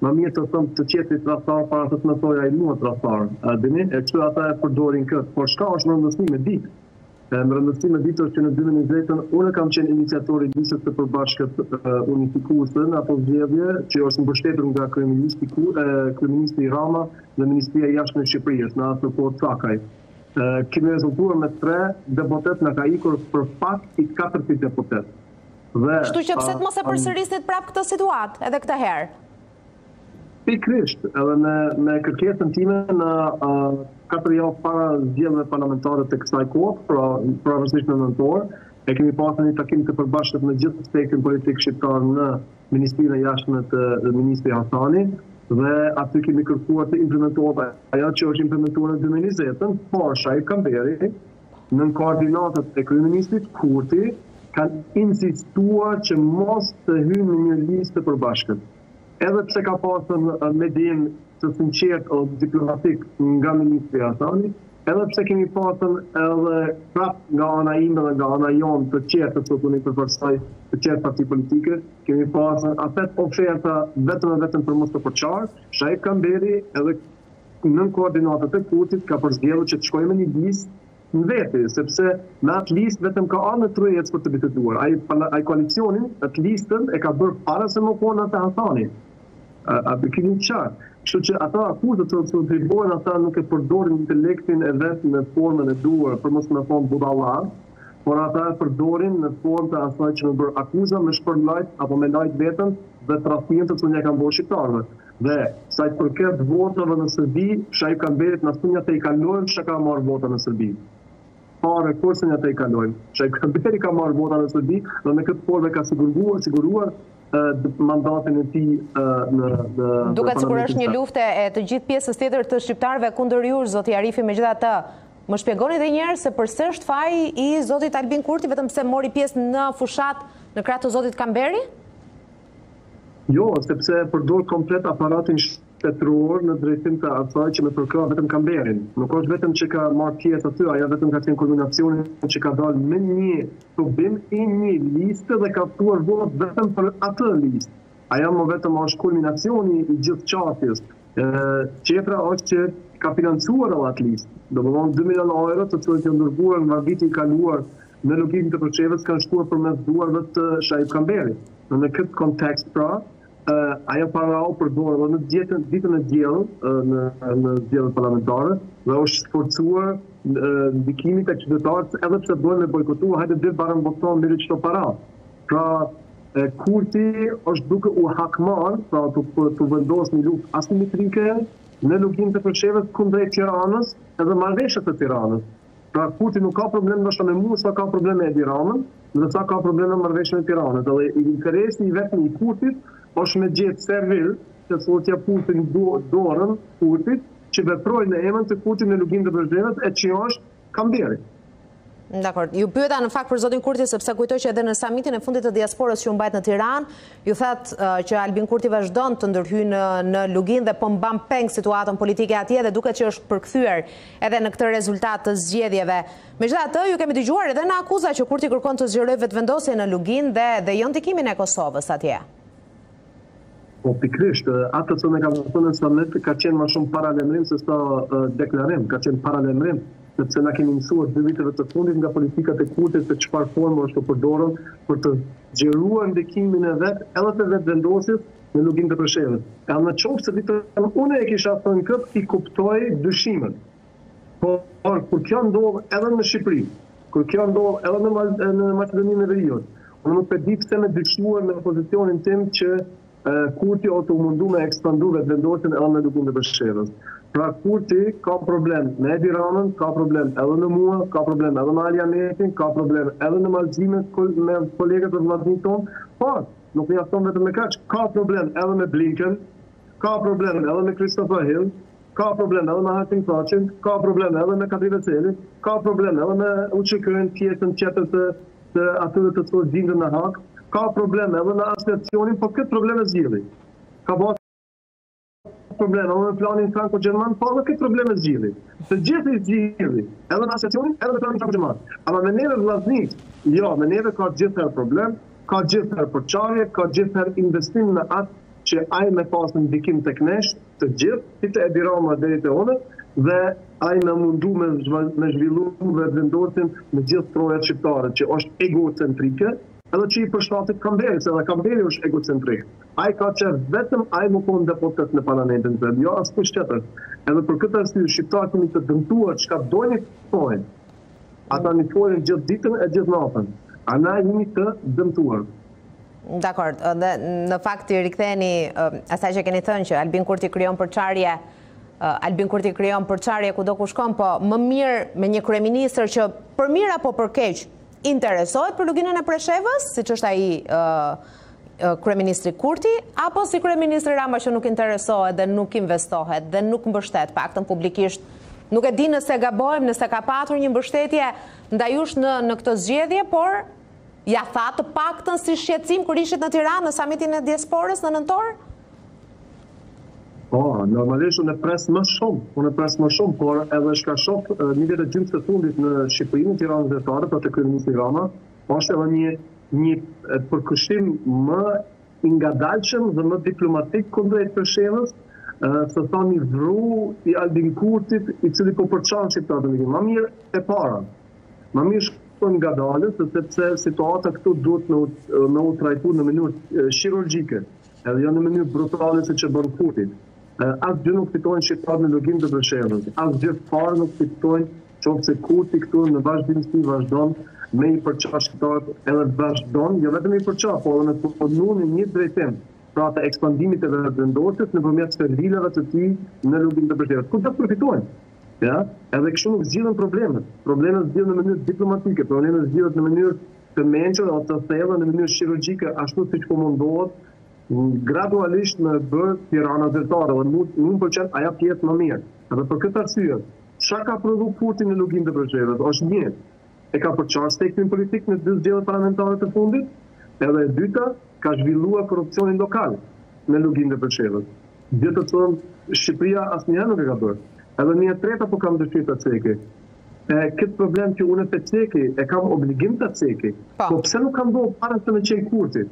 më mirë të thëmë të qetë tradhtar para se të më thoja ai mua tradhtar. Dini, e kështu ata e përdorin këtë. Por çka është më rëndësishme me ditë? Më rëndësishme me ditë është që në 2020 unë kam qenë iniciatori i listës së përbashkët unifikuese në ato zgjedhje që është mbështetur nga kryeministri Rama dhe Ministria e Jashtme e Shqipërisë në atë kohë Cakaj. Kemi rezultuar me 3 deputet në ka ikur për pak i 4 deputet. Kështu që pse të mos e përsërisit prap këtë situatë edhe këtë herë? Pikrisht, edhe me kërkesën time në 4 javë para zgjedhjeve parlamentare të kësaj kohe, pra vazhdimisht në nëntor, e kemi pasur një takim të përbashkët me gjithë spektrin politik shqiptar në Ministrinë e Jashtme të Ministri Hasani, dhe aty kemi kërkuar të implementohet ajo që është implementuar në 2020, por Shaib Kamberi, në koordinatat e kryeministrit Kurti, kanë insistuar që mos të hyjnë në një listë të përbashkët. Edhe pse ka pasur mendim të sinqert o diplomatik nga ministri Hasani, edhe pse kemi pasur edhe prap nga ana ime dhe nga ana jonë të qertë të punit për përfaqësoj të qertë parti politike, kemi pasur atë oferta vetëm për mos të përçar, Shaib Kamberi edhe në koordinatat e Kurtit ka përzgjedhur që të shkojë me një listë në veti, sepse me atë listë vetëm ka anë trojec për të biseduar. Ai koalicionin, atë listën e ka bërë para se më konë atë Hasani. A bëkini qartë. Kështu që ata akuzat që të atribuohen ata nuk e përdorin intelektin e vetë në formën e duhur, për mos më thonë budallar, por ata e përdorin në formë të asaj që më bërë akuza me shpërndajt apo me lajt vetën dhe tradhtimet që ne kanë bërë shqiptarëve. Dhe sa i përket votave në Serbi, Shaib Kamberit në thunja të i kalojmë që ka marrë vota në Serbi. Pare kurse një të i kalojmë. Shaib Kamberi ka marrë vota në Serbi dhe me këtë forme ka siguruar mandatin e tij në duket sikur është një luftë e të gjithë pjesës tjetër të shqiptarëve kundër jush, zoti Arifi. Megjithatë, më shpjegoni edhe një herë se përse është faji i zotit Albin Kurti vetëm pse mori pjesë në fushat në krah të zotit Kamberi? Jo, sepse përdor komplet aparatin shtetëror në drejtim të asaj që me përkrah vetëm Kamberin. Nuk është vetëm që ka marrë pjesë aty, ajo vetëm ka qenë kulminacionin që ka dalë me një probim i një listë dhe ka ftuar vot vetëm për atë listë. Ajo më vetëm është kulminacioni i gjithë qasjes. Qetra është që ka financuar atë listë. Domethënë 2 milion euro të cilët janë dërguar nga viti i kaluar në logjikën të përçevës kanë shkuar përmes duarve të Shaib Kamberit. Në këtë kontekst pra, ajo para u përdorë dhe në ditën e diell në zgjedhjet parlamentare dhe është sforcuar ndikimit e qytetarët edhe pse duhen me bojkotuar, hajde dhe barën voton mirë çdo para. Pra Kurti është duke u hakmar, pra të vendosë një luftë asimetrike në logjikën të përçevës kundrejt Tiranës edhe marrëveshjet të Tiranës. Pra Kurti nuk ka problem ndoshta me mua, sa ka probleme me Tiranën, dhe sa ka probleme me marrëveshjen e Tiranës. Dhe interesi i vetëm i Kurtit është me gjetë servil që sotja putin dorën Kurtit që veprojnë në emën të Kurtit në logjikën të përçevës e që është Kamberi. Dakor, ju pyeta në fakt për zotin Kurti sepse kujtoj që edhe në samitin e fundit të diasporës që u mbajt në Tiranë, ju thatë që Albin Kurti vazhdon të ndërhyjë në lugin dhe po mban peng situatën politike atje dhe duket që është përkthyer edhe në këtë rezultat të zgjedhjeve. Megjithatë, ju kemi dëgjuar edhe në akuza që Kurti kërkon të zgjerojë vetëvendosjen në lugin dhe jo ndikimin e Kosovës atje. Po pikrisht, atë që ne kam thënë në summit ka qenë më shumë paralajmërim se sa deklarim, ka qenë paralajmërim sepse na kemi mësuar 2 viteve të fundit nga politikat e Kurtit se çfarë formë është të përdorur për të zgjeruar ndikimin e vet edhe të vetvendosjes në logjikën të përshëndetshme. Ka në qoftë se ditën unë e kisha thënë këtë i kuptoj dyshimin. Por kur kjo ndodh edhe në Shqipëri, kur kjo ndodh edhe në Maqedoninë e Veriut, unë nuk e di pse më dyshuar me pozicionin tim që Kurti o të mundu me ekspandu vetvendosjen edhe në logjikën të përshëndetshme. Pra Kurti ka problem me Edi Ramën, ka problem edhe në mua, ka problem edhe me Ali Ahmetin, ka problem edhe në mallëzime me kolegët e vllazërit tonë, por nuk më jafton vetëm me kaq, ka problem edhe me Blinken, ka problem edhe me Christopher Hill, ka problem edhe me Hatim Thaçin, ka problem edhe me Kadri Vecelin, ka problem edhe me UÇK-n pjesën tjetër të atyre të cilët gjenden në Hag, ka problem edhe në asociacionin, por këtë problem e zgjidhi. Ka probleme me planin franko-gjerman, po edhe këtë probleme zgjidhi. Të gjithë i zgjidhi, edhe në asociacionin, edhe në planin franko-gjerman. Ama me neve vllaznik, jo, me neve ka gjithëherë problem, ka gjithëherë përçarje, ka gjithëherë investim në atë që ai me pas në ndikim tek nesh të gjithë, si të Edi Rama deri te unë, dhe ai na mundu me zhvillu vendosin me gjithë trojat shqiptare, që është egocentrike, edhe që i përshtatit Kamberit, se edhe Kamberi është egocentrik. Ai ka që vetëm ai më konë deputet në parlamentin të jo as kush tjetër. Edhe për këtë arsye shqiptarët kemi të dëmtuar çka dojnë të thonë. Ata një folin gjithë ditën e gjithë natën. A na jemi të dëmtuar. Dakor, dhe në fakt i riktheni asaj që keni thënë që Albin Kurti krijon përçarje kudo ku shkon, po më mirë me një kryeministër që për mirë apo për keq interesohet për luginën e Preshevës, siç është ai kryeministri Kurti, apo si kryeministri Rama që nuk interesohet dhe nuk investohet dhe nuk mbështet, paktën publikisht. Nuk e di nëse gabojmë, nëse ka patur një mbështetje ndajush në këtë zgjedhje, por ja tha të paktën si shqetësim kur ishit në Tiranë në samitin e diasporës në nëntor? Po, normalisht unë e pres më shumë, por edhe shka shoh një vjetë gjymës të fundit në Shqipërinë, Tiranës dhe Tare, për të kryeministri Rama, është edhe një përkushtim më ngadalshëm dhe më diplomatik kundrejt Preshevës, se tha një vru i Albin Kurtit, i cili po përçan shqiptarët në më mirë e para. Më mirë shkon ngadalës, sepse situata këtu duhet me u trajtu në mënyrë chirurgjike, edhe jo në mënyrë brutale se që bën Kurtit. Asgjë nuk fitojnë shqiptarët në login të Preshevës. Asgjë fare nuk fitojnë qoftë se Kurti këtu në vazhdimsi vazhdon me i përqa shqiptarët edhe vazhdon, jo vetëm i përqa, po edhe me të punu në një drejtim, pra të ekspandimit e vendosit nëpërmjet servileve të tij në login të Preshevës. Kur të përfitojnë? Ja? Edhe kështu nuk zgjidhen problemet. Problemet zgjidhen në mënyrë diplomatike, problemet zgjidhen në mënyrë të mençur ose të thellë në mënyrë chirurgjike, ashtu siç po mundohet gradualisht me bërë Tirana zyrtare, dhe nuk pëlqen ajo pjesë më mirë. Edhe për këtë arsye, çka ka prodhu Kurti në lugin të Preshevës është një, e ka përçarë spektin politik në dy zgjedhjet parlamentare të fundit, edhe e dyta ka zhvilluar korrupsionin lokal në lugin të Preshevës. Gjë të cilën Shqipëria asnjëherë nuk e ka bërë. Edhe një e treta po kam dëshirë ta ceki. Këtë problem që unë të ceki, e kam obligim të ceki, po pse nuk ka ndodhur para se me qenë Kurti?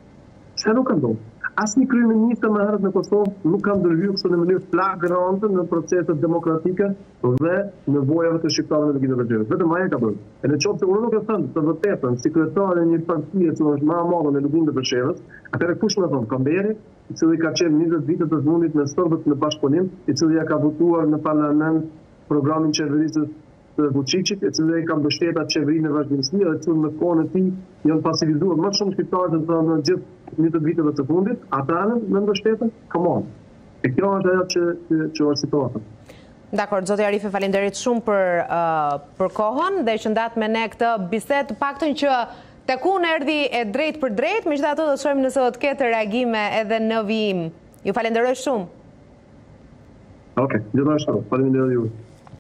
Pse nuk ka ndodhur? Asnjë kryeminist më herët në Kosovë nuk ka ndërhyrë kështu në mënyrë flagrante në proceset demokratike dhe nevojave të shqiptarëve në lugin e Preshevës. Vetëm ai e ka bërë. E në qoftë se unë nuk e them të vërtetën, si kryetari i një partie që është më e madhe në lugin e Preshevës, atëherë kush më thon? Kamberi, i cili ka qenë 20 vite të fundit me serbët në bashkëpunim, i cili ja ka votuar në parlament programin qeverisë të Vučićit, i cili ka mbështetur atë qeverinë e vazhdimësi, dhe i cili në kohën e tij janë pasivizuar më shumë shqiptarë në gjithë 20 viteve të fundit, ata në mbështetën, come on. E kjo është ajo që është situata. Dakor, zoti Arifi, faleminderit shumë për kohën dhe që ndat me ne këtë bisedë, të paktën që tek unë erdhi e drejt për drejt, megjithatë do të shohim nëse do të ketë reagime edhe në vijim. Ju falenderoj shumë. Okej, gjithashtu, faleminderit ju.